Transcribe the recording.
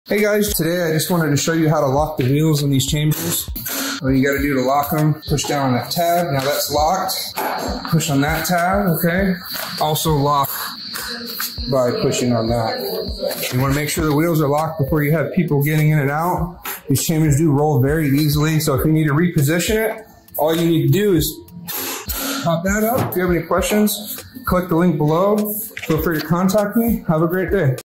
Hey guys, today I just wanted to show you how to lock the wheels in these chambers. What you gotta do to lock them, push down on that tab. Now that's locked. Push on that tab, okay? Also lock by pushing on that. You wanna make sure the wheels are locked before you have people getting in and out. These chambers do roll very easily, so if you need to reposition it, all you need to do is pop that up. If you have any questions, click the link below. Feel free to contact me. Have a great day.